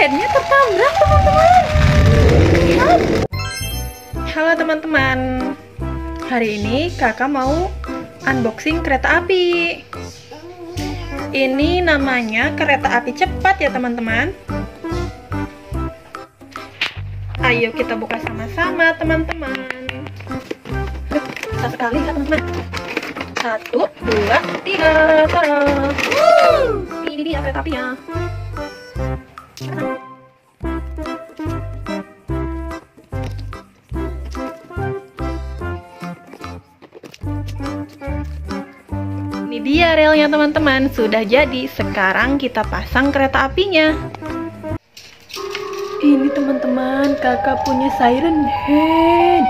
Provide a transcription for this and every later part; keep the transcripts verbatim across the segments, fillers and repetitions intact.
headnya tertabrak teman-teman. Lihat. Halo teman-teman, hari ini kakak mau unboxing kereta api. Ini namanya kereta api cepat ya teman-teman. Ayo kita buka sama-sama teman-teman. Kita sekali ya teman-teman. Satu, dua, tiga, tada. Ini dia kereta apinya. Ini dia relnya teman-teman, sudah jadi. Sekarang kita pasang kereta apinya. Ini teman-teman, kakak punya siren head.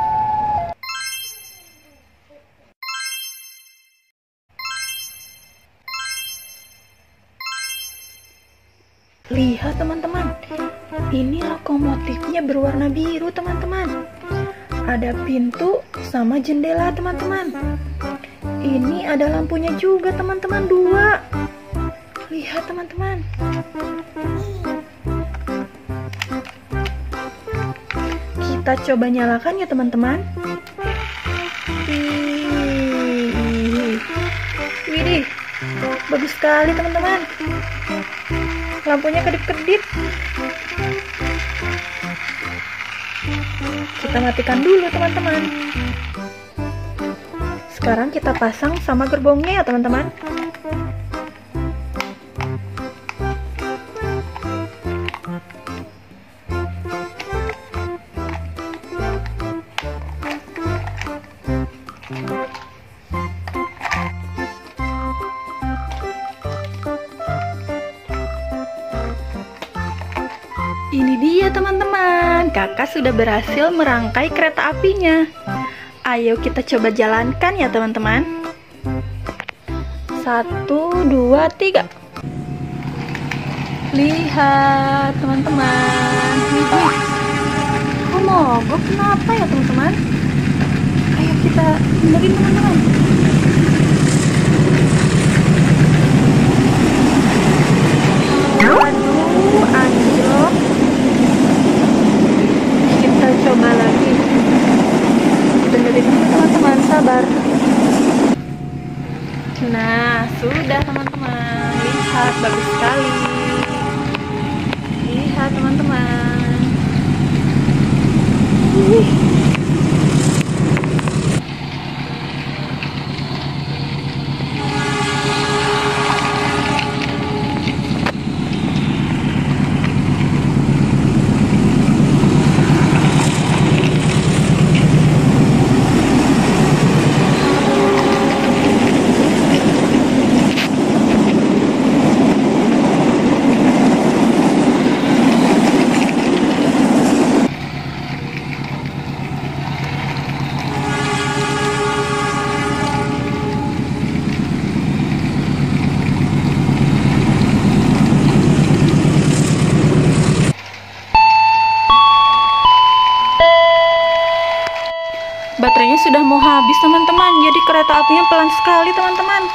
Lihat teman-teman, ini lokomotifnya berwarna biru teman-teman. Ada pintu sama jendela teman-teman. Ini ada lampunya juga teman-teman, dua. Lihat teman-teman. Kita coba nyalakan ya teman-teman. Widih, bagus sekali teman-teman. Lampunya kedip-kedip. Kita matikan dulu teman-teman. Sekarang kita pasang sama gerbongnya ya teman-teman. Ini dia teman-teman, kakak sudah berhasil merangkai kereta apinya. Ayo kita coba jalankan ya teman-teman. Satu, dua, tiga. Lihat teman-teman. Kok mogok? Kenapa ya teman-teman? Ayo kita benerin teman-teman. Aduh, anjlok. Kita coba lagi. Benerin teman-teman, sabar. Nah, sudah teman-teman. Lihat, bagus sekali. Lihat teman-teman. Wih. Baterainya sudah mau habis teman-teman, jadi kereta apinya pelan sekali teman-teman.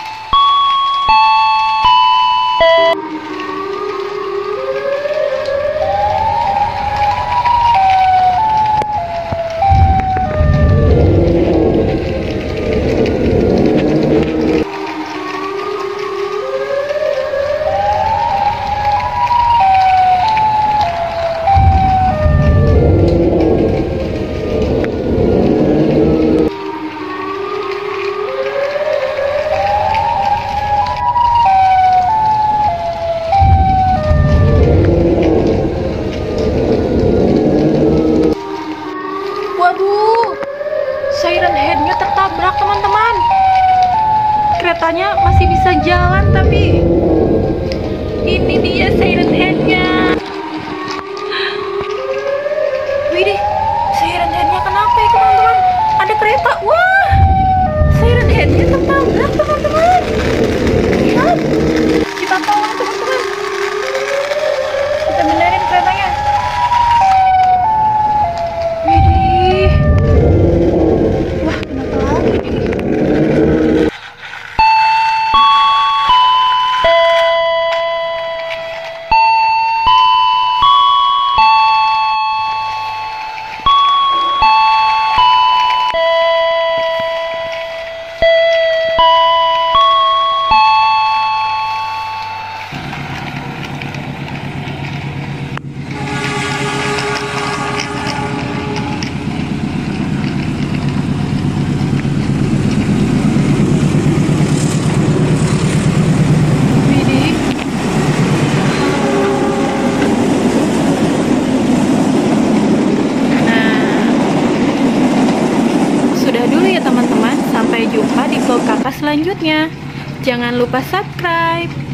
Waduh, siren headnya tertabrak teman-teman. Keretanya masih bisa jalan tapi ini dia siren headnya. Widih, siren headnya kenapa ya teman-teman? Ada kereta, wah, siren headnya tertabrak teman-teman. Lihat, kita tolong teman-teman. Kita benerin keretanya. jumpa di vlog kakak selanjutnya. Jangan lupa subscribe.